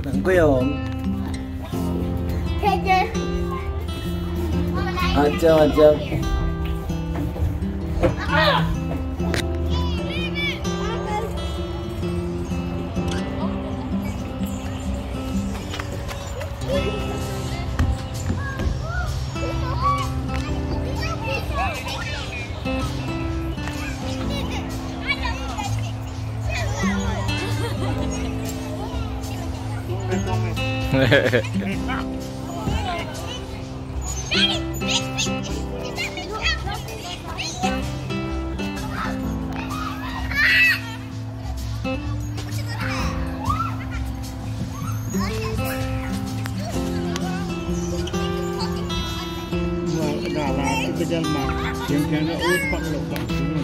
quê hồn. Aja. Berjalan yang kena upak lubang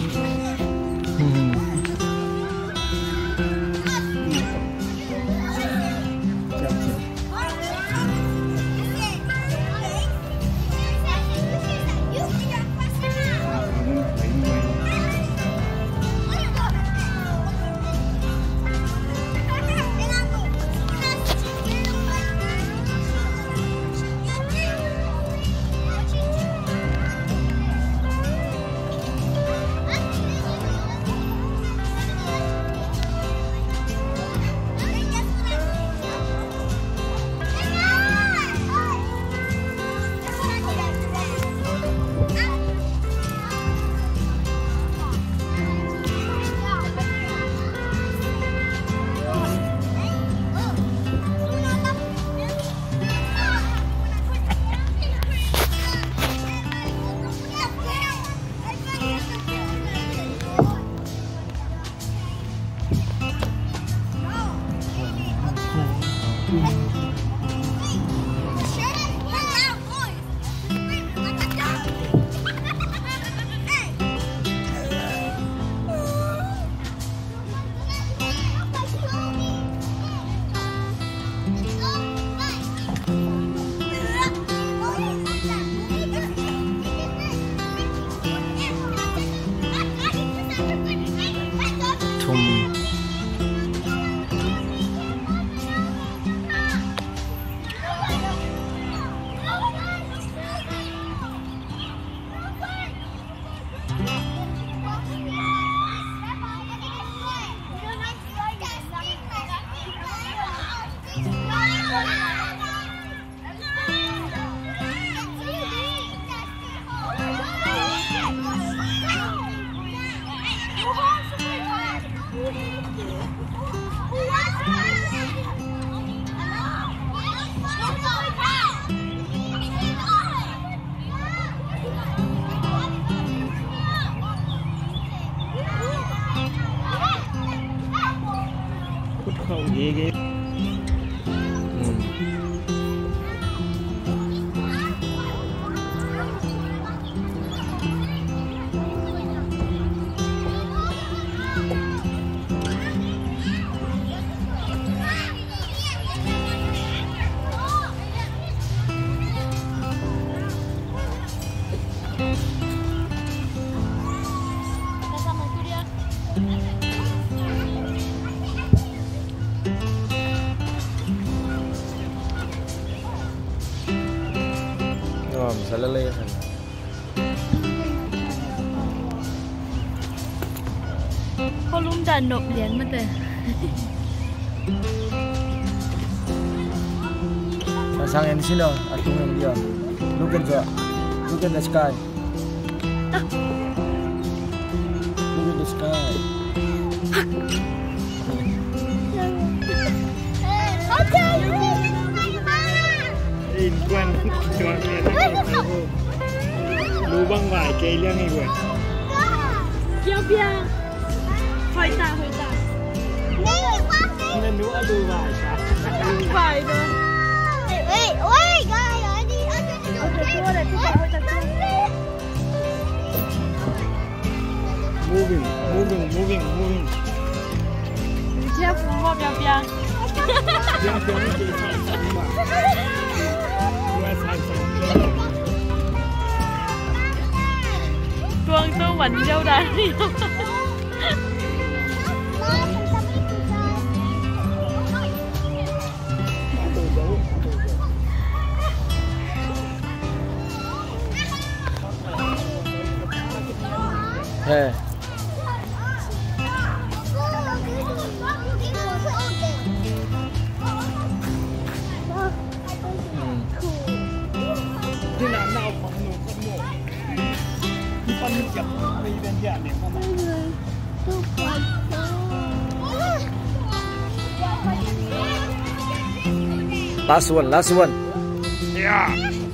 ghê. Bisa leleh kan. Kau lum dan nộp liền mất rồi. Pasang yang di sini, aku yang dia. Look at the sky. Look at the sky. Quan cho lubang vải cây liang này rồi. Kia kia. Hỏi ta. Nên nụ ở đu vải ta. Vải rồi. Ôi, rồi đi. Moving. Chia phù một bia. Tuang tu mình dâu đá. Heh. Thế là nào phòng nổ con mổ. Con chậm đi bên nhà này không? Last one. Yeah.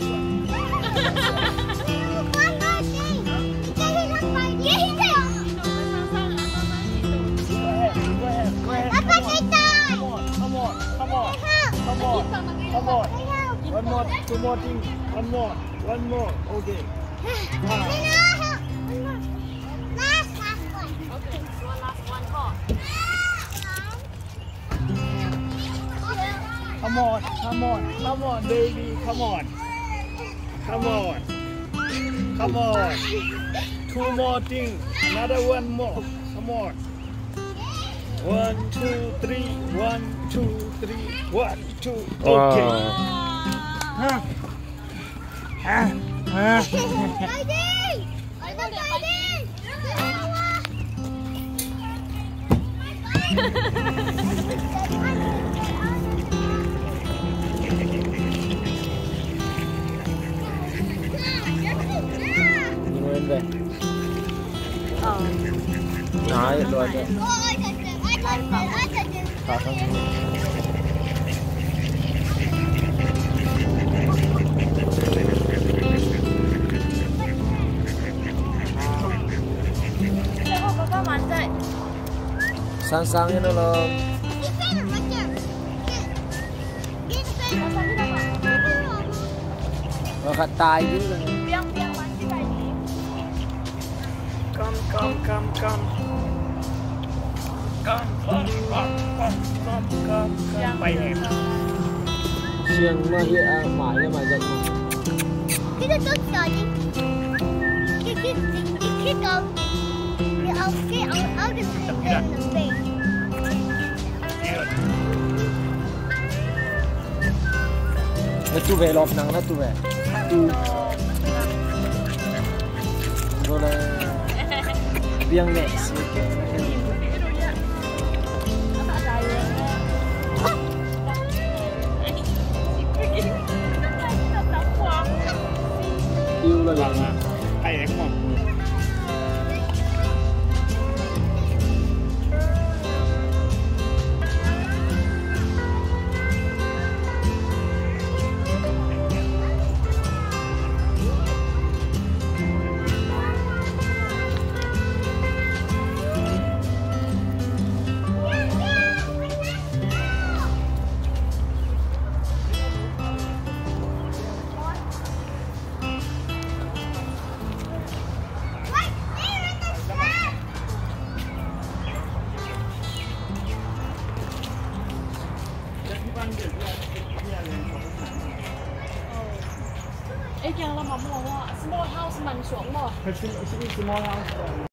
Come on. One more, two more things. One more. Okay. Come on, baby. Come on. Two more things. Another one more. Come on. 1, 2, 3. 1, 2, 3. 1, 2. Okay. Nguyên về. Nói rồi đấy. Thả xong. Sang như nó là nó khát tai chứ. Come. Bay em. Siêng mà hiện mãi nhưng mà giận mà. Cái đó tốt rồi đi. Cái con cái ở cái bên bên. Nó tu về lọp nắng nó tu về. Rồi là biếng nhẹ. Yêu là gì? Bay em không? Ê, kìa là mắm mồm à, small house mặn xuống rồi. Small house.